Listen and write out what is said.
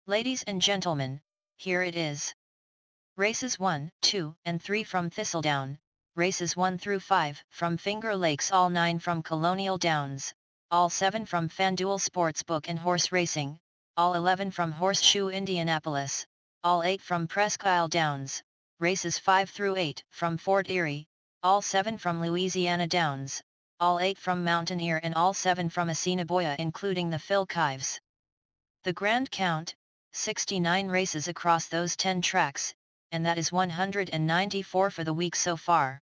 Ladies and gentlemen, here it is. Races 1, 2, and 3 from Thistledown, races 1 through 5 from Finger Lakes, all 9 from Colonial Downs, all 7 from FanDuel Sportsbook and Horse Racing, all 11 from Horseshoe Indianapolis, all 8 from Presque Isle Downs, races 5 through 8 from Fort Erie, all 7 from Louisiana Downs, all 8 from Mountaineer and all 7 from Assiniboia including the Phil Kives. The grand count, 69 races across those 10 tracks, and that is 194 for the week so far.